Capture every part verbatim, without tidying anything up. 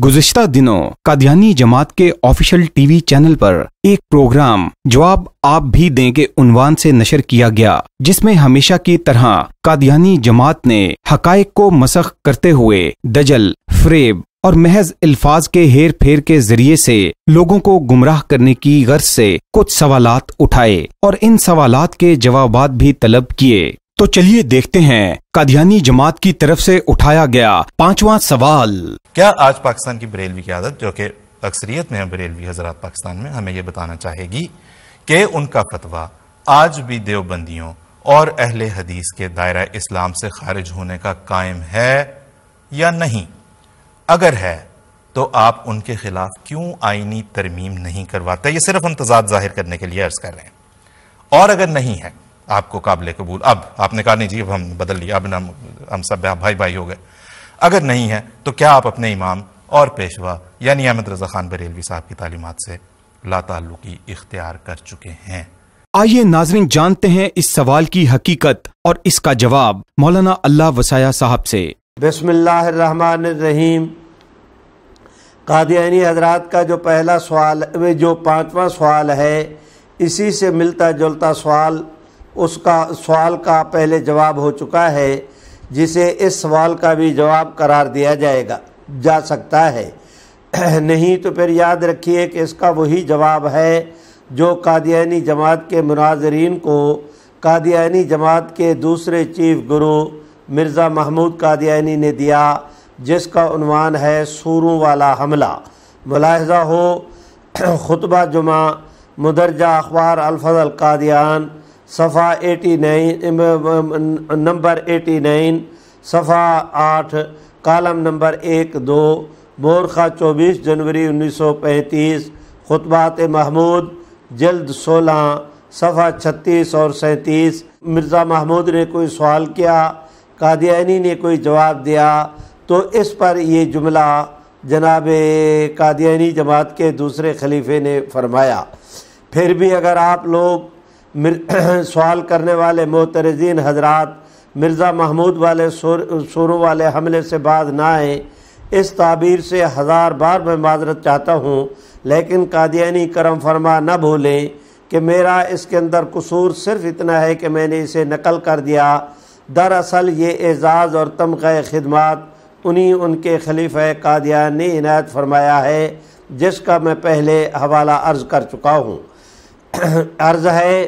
गुज़िश्ता दिनों कादियानी जमात के official TV channel पर एक प्रोग्राम जवाब आप भी दें के उन्वान से नशर किया गया, जिसमें हमेशा की तरह कादियानी जमात ने हकायक को मसख करते हुए दजल, फ्रेब और महज अल्फाज के हेर फेर के जरिए से लोगों को गुमराह करने की गर्ज से कुछ सवालात उठाए और इन सवालात के जवाबात भी तलब किए। तो चलिए देखते हैं कादियानी जमात की तरफ से उठाया गया पांचवा सवाल। क्या आज पाकिस्तान की बरेलवी की आदत, जो कि अक्सरियत में है बरेलवी हजरात पाकिस्तान में, हमें यह बताना चाहेगी कि उनका फतवा आज भी देवबंदियों और अहले हदीस के दायरा इस्लाम से खारिज होने का कायम है या नहीं? अगर है तो आप उनके खिलाफ क्यों आईनी तरमीम नहीं करवाते? ये सिर्फ हम तजाद जाहिर करने के लिए अर्ज कर रहे हैं। और अगर नहीं है आपको काबिल कबूल, अब आपने कहा नहीं जी अब हम बदल लिया, अब हम हम सब भाई भाई हो गए, अगर नहीं है तो क्या आप अपने इमाम और पेशवा यानी अहमद रजा खान बरेलवी साहब की तालीमात से लाताल्लुकी इख्तियार कर चुके हैं? आइए नाज़रीन जानते हैं इस सवाल की हकीकत और इसका जवाब मौलाना अल्लाह वसाया साहब से। बिस्मिल्लाहिर्रहमानिर्रहीम। कादियानी हजरात का जो पहला सवाल, जो पांचवा सवाल है, इसी से मिलता जुलता सवाल, उसका सवाल का पहले जवाब हो चुका है, जिसे इस सवाल का भी जवाब करार दिया जाएगा जा सकता है। नहीं तो फिर याद रखिए कि इसका वही जवाब है जो कादियानी जमात के मुनाज़रीन को कादियानी जमात के दूसरे चीफ गुरु मिर्ज़ा महमूद कादियानी ने दिया, जिसका उन्वान है सूरों वाला हमला। मुलाहिज़ा हो खुतबा जुमा मुदरजा अखबार अल-फज़ल कादियान सफ़ा एटी नाइन नंबर एटी नाइन सफ़ा आठ कालम नंबर एक दो मोरखा चौबीस जनवरी उन्नीस सौ पैंतीस खुतबात महमूद जल्द सोलह सफ़ा छत्तीस और सैंतीस। मिर्ज़ा महमूद ने कोई सवाल किया, कादियानी ने कोई जवाब दिया, तो इस पर ये जुमला जनाब कादियानी जमात के दूसरे खलीफे ने फरमाया। फिर भी अगर आप लोग सवाल करने वाले मोतरजीन हजरात मिर्ज़ा महमूद वाले सूरों वाले हमले से बाज ना आए, इस ताबीर से हज़ार बार मैं माजरत चाहता हूँ, लेकिन कादियानी करम फरमा न भूलें कि मेरा इसके अंदर कसूर सिर्फ इतना है कि मैंने इसे नकल कर दिया। दरअसल ये एजाज़ और तमग़ा खिदमात उन्हीं उनके खलीफा कादियान ने इनायत फरमाया है, जिसका मैं पहले हवाला अर्ज़ कर चुका हूँ। अर्ज़ है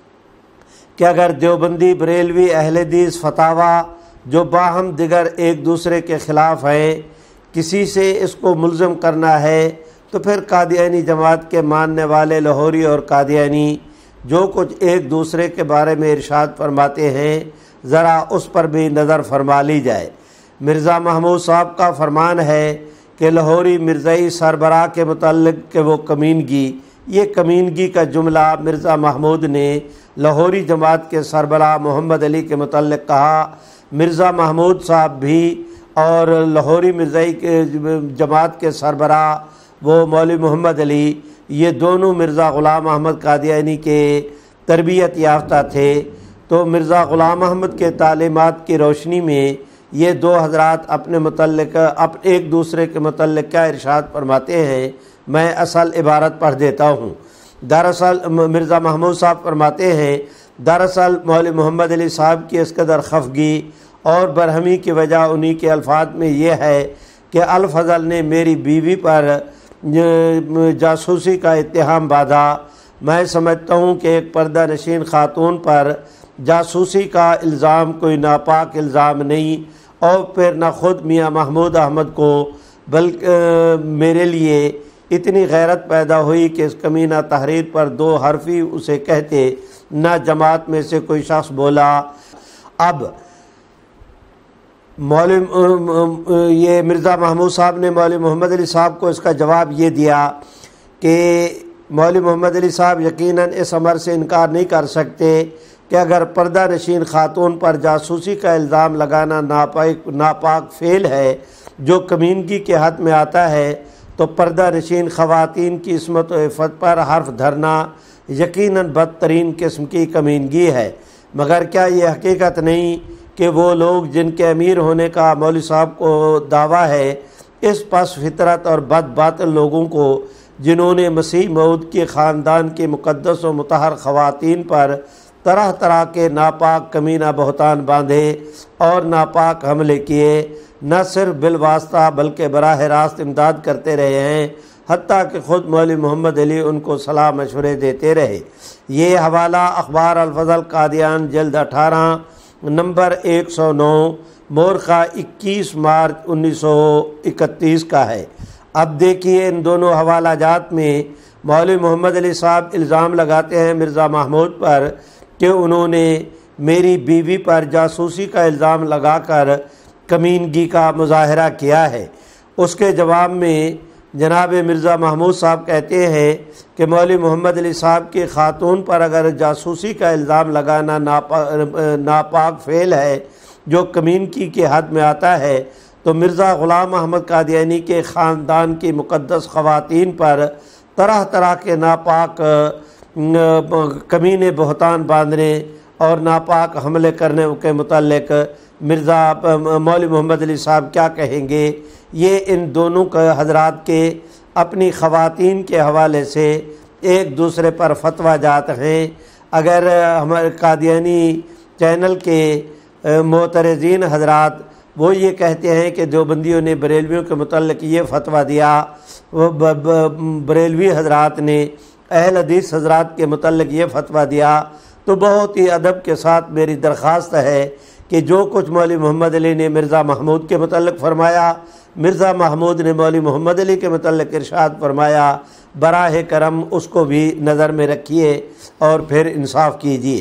कि अगर देवबंदी बरेलवी अहले हदीस फतावा जो बाहम दिगर एक दूसरे के ख़िलाफ़ हैं, किसी से इसको मुल्ज़म करना है, तो फिर कादियानी जमात के मानने वाले लाहौरी और कादियानी जो कुछ एक दूसरे के बारे में इरशाद फरमाते हैं, ज़रा उस पर भी नज़र फरमा ली जाए। मिर्ज़ा महमूद साहब का फरमान है कि लाहौरी मिर्ज़ाई सरबराह के मुतल्लिक़ कि वो कमीनगी, ये कमीनगी का जुमला मिर्ज़ा महमूद ने लाहौरी जमात के सरबराह मोहम्मद अली के मुतल्लिक़ कहा। मिर्ज़ा महमूद साहब भी और लाहौरी मिर्ज़ाई के जमात के सरबराह वो मौलवी मोहम्मद अली, ये दोनों मिर्ज़ा ग़ुलाम अहमद कादियानी के तरबियत याफ्ता थे। तो मिर्ज़ा ग़ुलाम अहमद के तालीमात की रोशनी में ये दो हज़रात अपने मुतल्लिक़ अप एक दूसरे के मुतल्लिक़ क्या इरशाद फरमाते हैं, मैं असल इबारत पढ़ देता हूँ। दरअसल मिर्ज़ा महमूद साहब फरमाते हैं, दरअसल मौलवी मोहम्मद अली साहब की इस कदर खफगी और बरहमी की वजह उन्हीं के अल्फाज में ये है कि अल-फज़ल ने मेरी बीवी पर जासूसी का इत्तेहाम बांधा। मैं समझता हूँ कि एक पर्दा नशीन खातून पर जासूसी का इल्ज़ाम कोई नापाक इल्ज़ाम नहीं, और फिर न ख़ुद मियाँ महमूद अहमद को बल्कि मेरे लिए इतनी गैरत पैदा हुई कि इस कमीना तहरीर पर दो हरफी उसे कहते, न जमात में से कोई शख्स बोला। अब मौलवी ये मिर्ज़ा महमूद साहब ने मौलवी मोहम्मद अली साहब को इसका जवाब ये दिया कि मौलवी मोहम्मद अली साहब यकीनन इस अमर से इनकार नहीं कर सकते कि अगर पर्दा नशीन खातून पर जासूसी का इल्ज़ाम लगाना नापाक नापाक फ़ेल है जो कमीनगी के हद में आता है, तो पर्दा नशीन ख़वातीन की इस्मत व इफ़्फ़त पर हर्फ धरना यकीनन बदतरीन किस्म की कमीनगी है। मगर क्या ये हकीकत नहीं कि वो लोग जिनके अमीर होने का मौलवी साहब को दावा है, اس پس فطرت اور بد باطل لوگوں کو جنہوں نے مسیح موعود کے خاندان کی مقدس و مطہر خواتین پر طرح طرح کے ناپاک کمینہ بہتان باندھے اور ناپاک حملے کیے، نہ صرف بالواسطہ بلکہ براہ راست امداد کرتے رہے ہیں، حتیٰ کہ خود مولوی محمد علی ان کو صلاح مشورے دیتے رہے۔ یہ حوالہ اخبار الفضل قادیان جلد اٹھارہ نمبر ایک سو نو مورخہ اکیس مارچ انیس سو اکتیس کا ہے۔ اب دیکھیے ان دونوں حوالہ جات میں مولوی محمد علی صاحب الزام لگاتے ہیں مرزا محمود پر کہ انہوں نے میری بیوی پر جاسوسی کا الزام لگا کر کمینگی کا مظاہرہ کیا ہے۔ اس کے جواب میں جناب مرزا محمود صاحب کہتے ہیں کہ مولوی محمد علی صاحب کی خاتون پر اگر جاسوسی کا الزام لگانا ناپاک فعل ہے جو کمینگی کی حد میں آتا ہے، تو مرزا غلام احمد قادیانی کے خاندان کی مقدس خواتین پر طرح طرح کے ناپاک کمینے بہتان باندھنے اور ناپاک حملے کرنے کے متعلق مرزا مولوی محمد علی صاحب کیا کہیں گے؟ یہ ان دونوں کے حضرات کے اپنی خواتین کے حوالے سے ایک دوسرے پر فتویٰ جات ہیں۔ اگر ہمارے قادیانی چینل کے معترضین حضرات وہ یہ کہتے ہیں کہ دیوبندیوں نے بریلویوں کے متعلق یہ فتویٰ دیا، بریلوی حضرات نے اہل حدیث حضرات کے متعلق یہ فتویٰ دیا، تو بہت ہی ادب کے ساتھ میری درخواست ہے کہ جو کچھ مولوی محمد علی نے مرزا محمود کے متعلق فرمایا، مرزا محمود نے مولوی محمد علی کے متعلق ارشاد فرمایا، براہ کرم اس کو بھی نظر میں رکھیے اور پھر انصاف کیجیے۔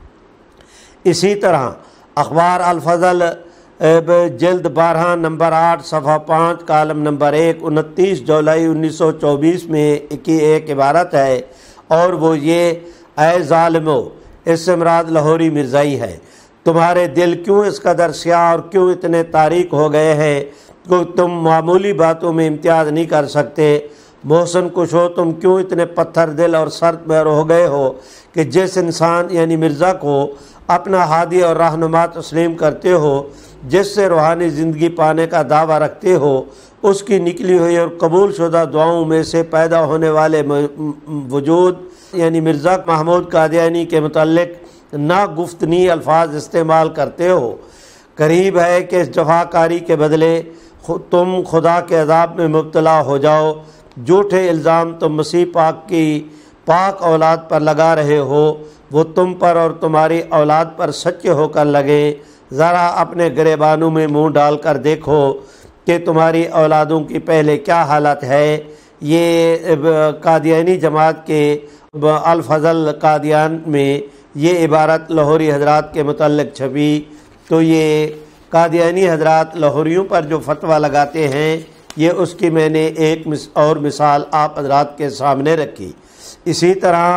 اسی طرح اخبار الفضل جلد بارہ نمبر آٹھ صفحہ پانچ کالم نمبر ایک انتیس جولائی انیس سو چوبیس میں کی ایک عبارت ہے، اور وہ یہ: اے ظالمو، اس سے مراد لاہوری مرزائی ہے، تمہارے دل کیوں اس قدر سیاہ اور کیوں اتنے تاریک ہو گئے ہیں کہ تم معمولی باتوں میں امتیاز نہیں کر سکتے؟ محسن کشو، تم کیوں اتنے پتھر دل اور سرد بیر ہو گئے ہو کہ جس انسان یعنی مرزا کو اپنا ہادی اور رہنما تسلیم کرتے ہو، جس سے روحانی زندگی پانے کا دعویٰ رکھتے ہو، اس کی نکلی ہوئی اور قبول شدہ دعاؤں میں سے پیدا ہونے والے وجود یعنی مرزا محمود قادیانی کے متعلق ناگفتنی الفاظ استعمال کرتے ہو؟ قریب ہے کہ اس جفاکاری کے بدلے تم خدا کے عذاب میں مبتلا ہو جاؤ۔ جھوٹے الزام تم مسیح پاک کی پاک اولاد پر لگا رہے ہو، وہ تم پر اور تمہاری اولاد پر سچے ہو کر لگے۔ ذرا اپنے گریبانوں میں منہ ڈال کر دیکھو کہ تمہاری اولادوں کی پہلے کیا حالت ہے۔ یہ قادیانی جماعت کے الفضل قادیان میں یہ عبارت لاہوری حضرات کے متعلق چھپی، تو یہ قادیانی حضرات لاہوریوں پر جو فتویٰ لگاتے ہیں، یہ اس کی میں نے ایک اور مثال آپ حضرات کے سامنے رکھی۔ اسی طرح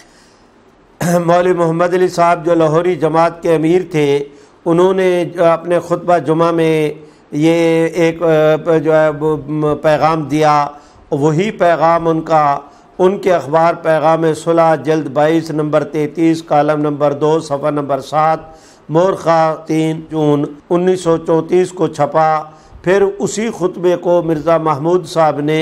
مولوی محمد علی صاحب جو لاہوری جماعت کے امیر تھے، انہوں نے اپنے خطبہ جمعہ میں یہ ایک جو ہے پیغام دیا، وہی پیغام ان کا ان کے اخبار پیغام صلح جلد بائیس نمبر تینتیس کالم نمبر دو صفحہ نمبر سات مورخہ تین جون انیس سو چونتیس کو چھپا۔ پھر اسی خطبے کو مرزا محمود صاحب نے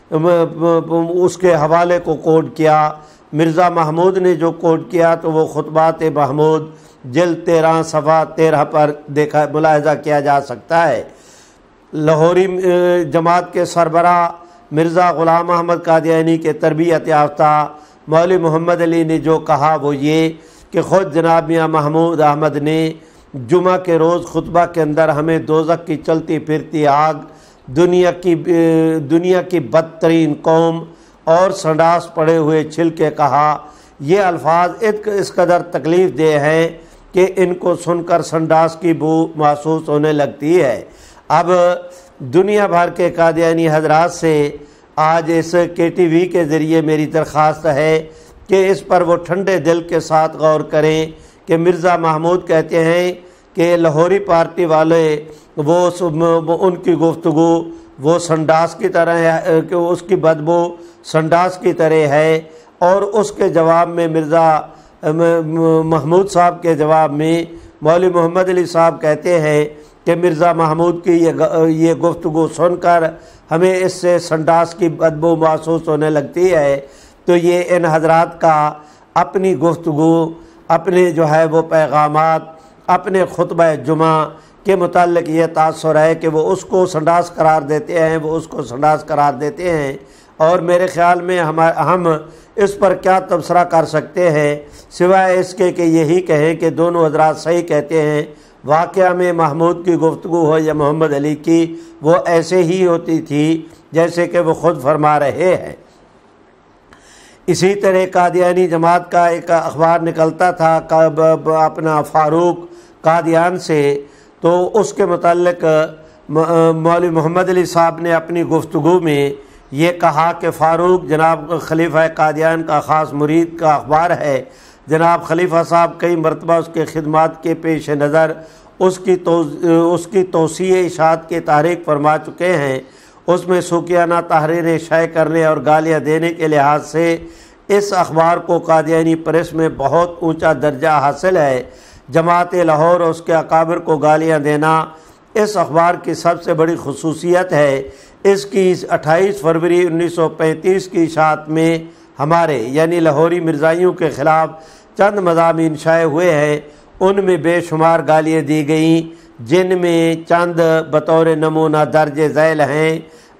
اس کے حوالے کو کوٹ کیا۔ مرزا محمود نے جو کوٹ کیا تو وہ خطبات محمود جلد تیرہ صفحہ تیرہ پر دیکھا ملاحظہ کیا جا سکتا ہے۔ لاہوری جماعت کے سربراہ مرزا غلام احمد قادیانی کے تربیت یافتہ مولوی محمد علی نے جو کہا وہ یہ کہ خود جناب میاں محمود احمد نے جمعہ کے روز خطبہ کے اندر ہمیں دوزخ کی چلتی پھرتی آگ، دنیا کی دنیا کی بدترین قوم اور سنڈاس پڑے ہوئے چھل کے کہا۔ یہ الفاظ اس قدر تکلیف دہ ہیں کہ ان کو سن کر سنڈاس کی بو محسوس ہونے لگتی ہے۔ اب دنیا بھر کے قادیانی حضرات سے آج اس کے ٹی وی کے ذریعے میری درخواست ہے کہ اس پر وہ ٹھنڈے دل کے ساتھ غور کریں کہ مرزا محمود کہتے ہیں کہ لاہوری پارٹی والے وہ ان کی گفتگو وہ سنڈاس کی طرح ہے کہ اس کی بدبو سنڈاس کی طرح ہے، اور اس کے جواب میں مرزا محمود صاحب کے جواب میں مولوی محمد علی صاحب کہتے ہیں کہ مرزا محمود کی یہ یہ گفتگو سن کر ہمیں اس سے سنڈاس کی بدبو محسوس ہونے لگتی ہے، تو یہ ان حضرات کا اپنی گفتگو، اپنے جو ہے وہ پیغامات، اپنے خطبہ جمعہ کے متعلق یہ تاثر ہے کہ وہ اس کو سنڈاس قرار دیتے ہیں، وہ اس کو سنڈاس قرار دیتے ہیں۔ اور میرے خیال میں ہم ہم اس پر کیا تبصرہ کر سکتے ہیں سوائے اس کے کہ یہی کہیں کہ دونوں حضرات صحیح کہتے ہیں۔ واقعہ میں محمود کی گفتگو ہو یا محمد علی کی، وہ ایسے ہی ہوتی تھی جیسے کہ وہ خود فرما رہے ہیں۔ اسی طرح قادیانی جماعت کا ایک اخبار نکلتا تھا اپنا فاروق قادیان سے، تو اس کے متعلق مولوی محمد علی صاحب نے اپنی گفتگو میں یہ کہا کہ فاروق جناب خلیفہ قادیان کا خاص مرید کا اخبار ہے، جناب خلیفہ صاحب کئی مرتبہ اس کے خدمات کے پیش نظر اس کی اس کی توسیع اشاعت کی تحریک فرما چکے ہیں۔ اس میں سوکیانہ تحریریں شائع کرنے اور گالیاں دینے کے لحاظ سے اس اخبار کو قادیانی پریس میں بہت اونچا درجہ حاصل ہے۔ جماعت لاہور اور اس کے اکابر کو گالیاں دینا اس اخبار کی سب سے بڑی خصوصیت ہے۔ اس کی اٹھائیس فروری انیس سو پینتیس کی اشاعت میں ہمارے یعنی لاہوری مرزائیوں کے خلاف چند مضامین شائع ہوئے ہیں، ان میں بے شمار گالیاں دی گئیں، جن میں چند بطور نمونہ درج ذیل ہیں۔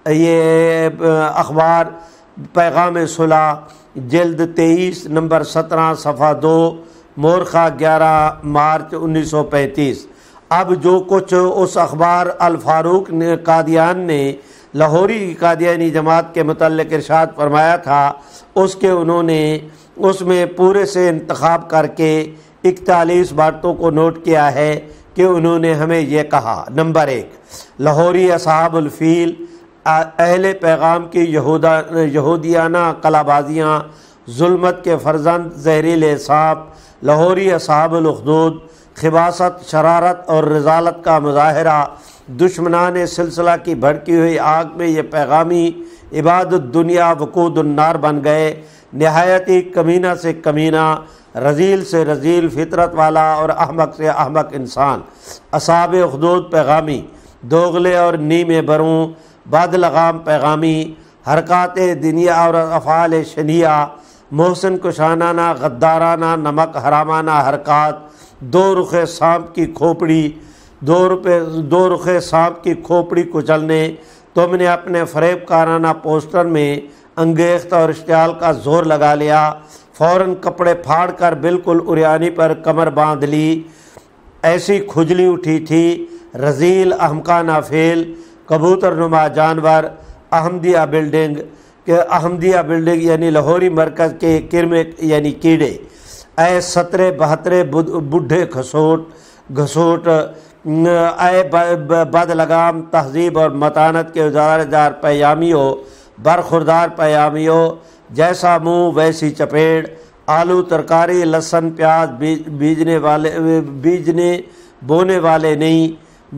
یہ اخبار پیغام صلح جلد تیئیس نمبر سترہ صفحہ دو، مورخہ گیارہ مارچ انیس سو پینتیس۔ اب جو کچھ اس اخبار الفاروق نے قادیان نے لاہوری قادیانی جماعت کے متعلق ارشاد فرمایا تھا، اس کے انہوں نے اس میں پورے سے انتخاب کر کے اکتالیس باتوں کو نوٹ کیا ہے کہ انہوں نے ہمیں یہ کہا۔ نمبر ایک، لاہوری اصحاب الفیل، اہل پیغام کی یہودا یہودیانہ قلعہ بازیاں، ظلمت کے فرزند زہریل اعصاب، لاہوری اصحاب الاخدود، خباثت، شرارت اور رذالت کا مظاہرہ، دشمنان سلسلہ کی بھڑکی ہوئی آگ میں یہ پیغامی عباد الدنیا وقود النار بن گئے، نہایت ہی کمینہ سے کمینہ، رذیل سے رذیل، فطرت والا اور احمق سے احمق انسان۔ اصحاب اخدود پیغامی، دوغلے اور نیم بروں، بد لغام پیغامی، حرکات دنیا اور افعال شنیعہ، محسن کشانانہ، غدارانہ، نمک حرامانہ حرکات، دو رخ سانپ کی کھوپڑی، دو روپے دو رخ سانپ کی کھوپڑی کچلنے۔ تم نے اپنے فریب کارانہ پوسٹر میں انگیخت اور اشتعال کا زور لگا لیا، فوراً کپڑے پھاڑ کر بالکل اریانی پر کمر باندھ لی، ایسی کھجلی اٹھی تھی، رذیل احمقانہ فعل، کبوتر نما جانور، احمدیہ بلڈنگ کہ احمدیہ بلڈنگ یعنی لاہوری مرکز کے کرمے یعنی کیڑے، اے سترے بہترے بڈھے گھسوٹ گھسوٹ اے بد لگام تہذیب اور متانت کے اجارہ دار پیامیوں، برخوردار پیامیوں، جیسا منہ ویسی چپیڑ، آلو ترکاری لہسن پیاز بیجنے والے بیجنے بونے والے نہیں،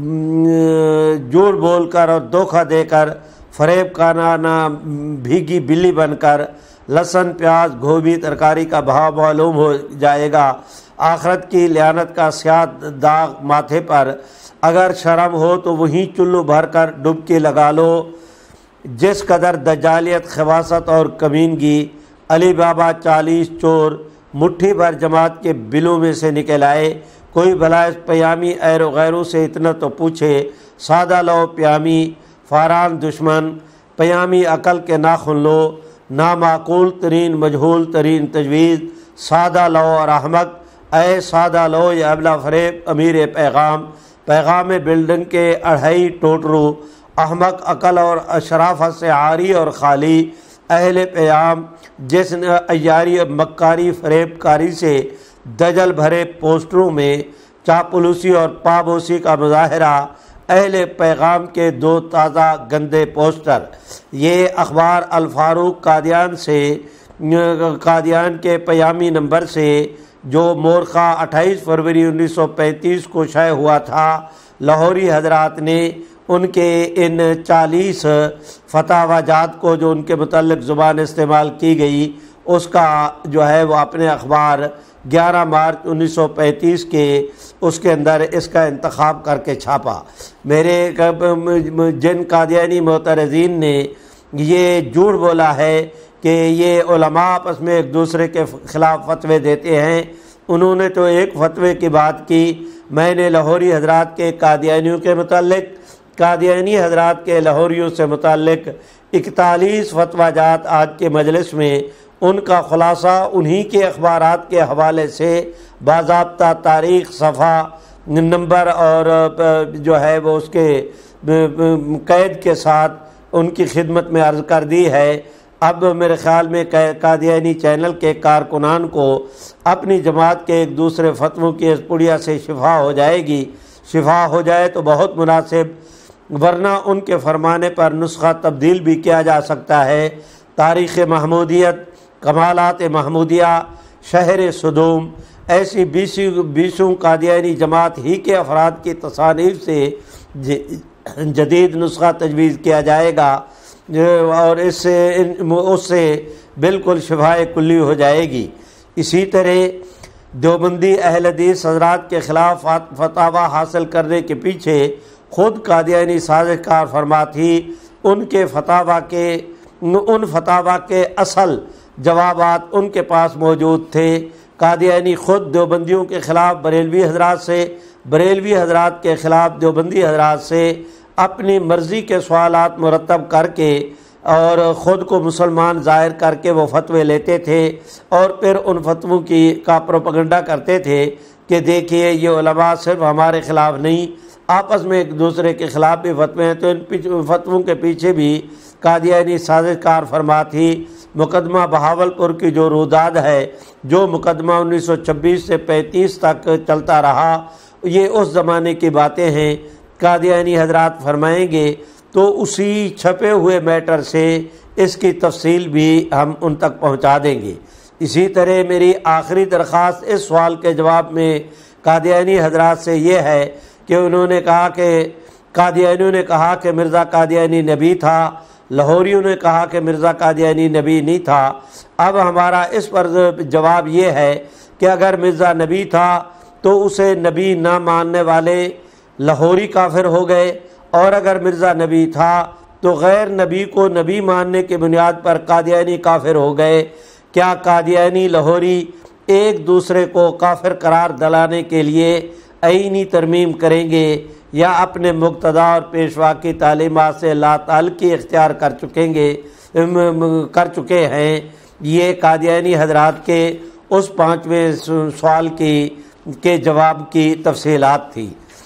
جھوٹ بول کر اور دھوکہ دے کر، فریب کارانہ بھیگی بلی بن کر، لہسن پیاز گوبھی ترکاری کا بھاؤ معلوم ہو جائے گا، آخرت کی لعنت کا سیاہ داغ ماتھے پر، اگر شرم ہو تو وہیں چلو بھر کر ڈبکی لگا لو۔ جس قدر دجالیت، خباثت اور کمینگی علی بابا چالیس چور مٹھی بھر جماعت کے بلوں میں سے نکل آئے، کوئی بھلا اس پیامی ایر و غیروں سے اتنا تو پوچھے، سادہ لو پیامی، فاران دشمن، پیامی عقل کے ناخن لو، نامعقول ترین مجہول ترین تجویز، سادہ لو اور احمق، اے سادہ لو یا ابلا فریب امیر پیغام، پیغام بلڈنگ کے اڑھائی ٹوٹرو، احمق عقل اور شرافت سے عاری اور خالی، اہل پیام جس نے عیاری اور مکاری فریب کاری سے دجل بھرے پوسٹروں میں چاپلوسی اور پابوسی کا مظاہرہ، اہل پیغام کے دو تازہ گندے پوسٹر۔ یہ اخبار الفاروق قادیان سے قادیان کے پیامی نمبر سے جو مورخہ اٹھائیس فروری انیس سو پینتیس کو شائع ہوا تھا، لاہوری حضرات نے ان کے ان چالیس فتاوی جات کو جو ان کے متعلق زبان استعمال کی گئی، اس کا جو ہے وہ اپنے اخبار گیارہ مارچ انیس سو پینتیس کے اس کے اندر اس کا انتخاب کر کے چھاپا۔ میرے جن قادیانی معترضین نے یہ جھوٹ بولا ہے کہ یہ علماء آپس میں ایک دوسرے کے خلاف فتوے دیتے ہیں، انہوں نے تو ایک فتوے کی بات کی۔ میں نے لاہوری حضرات کے قادیانیوں کے متعلق، قادیانی حضرات کے لاہوریوں سے متعلق اکتالیس فتویٰ جات آج کے مجلس میں ان کا خلاصہ انہی کے اخبارات کے حوالے سے باضابطہ تاریخ، صفحہ نمبر اور جو ہے وہ اس کے قید کے ساتھ ان کی خدمت میں عرض کر دی ہے۔ اب میرے خیال میں قادیانی چینل کے کارکنان کو اپنی جماعت کے ایک دوسرے فتووں کی اس پڑیا سے شفا ہو جائے گی، شفا ہو جائے تو بہت مناسب، ورنہ ان کے فرمانے پر نسخہ تبدیل بھی کیا جا سکتا ہے۔ تاریخ محمودیت، کمالات محمودیہ، شہر صدوم، ایسی بیسوں بیسوں قادیانی جماعت ہی کے افراد کی تصانیف سے جدید نسخہ تجویز کیا جائے گا اور اس سے اس سے بالکل شفائے کلی ہو جائے گی۔ اسی طرح دیوبندی اہل حدیث حضرات کے خلاف فتاوی حاصل کرنے کے پیچھے خود قادیانی سازش کار فرما تھی۔ ان کے فتاوی کے ان فتاوی کے اصل جوابات ان کے پاس موجود تھے۔ قادیانی خود دیوبندیوں کے خلاف بریلوی حضرات سے، بریلوی حضرات کے خلاف دیوبندی حضرات سے اپنی مرضی کے سوالات مرتب کر کے اور خود کو مسلمان ظاہر کر کے وہ فتوے لیتے تھے اور پھر ان فتووں کی کا پروپیگنڈا کرتے تھے کہ دیکھیے یہ علماء صرف ہمارے خلاف نہیں، آپس میں ایک دوسرے کے خلاف بھی فتوے ہیں۔ تو ان فتووں کے پیچھے بھی قادیانی سازش کار فرما تھی۔ مقدمہ بہاولپور کی جو روداد ہے، جو مقدمہ انیس سو چھبیس سے پینتیس تک چلتا رہا، یہ اس زمانے کی باتیں ہیں۔ قادیانی حضرات فرمائیں گے تو اسی چھپے ہوئے میٹر سے اس کی تفصیل بھی ہم ان تک پہنچا دیں گے۔ اسی طرح میری آخری درخواست اس سوال کے جواب میں قادیانی حضرات سے یہ ہے کہ انہوں نے کہا کہ قادیانیوں نے کہا کہ مرزا قادیانی نبی تھا، لاہوریوں نے کہا کہ مرزا قادیانی نبی نہیں تھا۔ اب ہمارا اس پر جواب یہ ہے کہ اگر مرزا نبی تھا تو اسے نبی نہ ماننے والے لاہوری کافر ہو گئے، اور اگر مرزا نبی تھا تو غیر نبی کو نبی ماننے کی بنیاد پر قادیانی کافر ہو گئے۔ کیا قادیانی لاہوری ایک دوسرے کو کافر قرار دلانے کے لیے آئینی ترمیم کریں گے یا اپنے مقتدا اور پیشوا کی تعلیمات سے لا تعلقی اختیار کر چکیں گے کر چکے ہیں؟ یہ قادیانی حضرات کے اس پانچویں سوال کی کے جواب کی تفصیلات تھی۔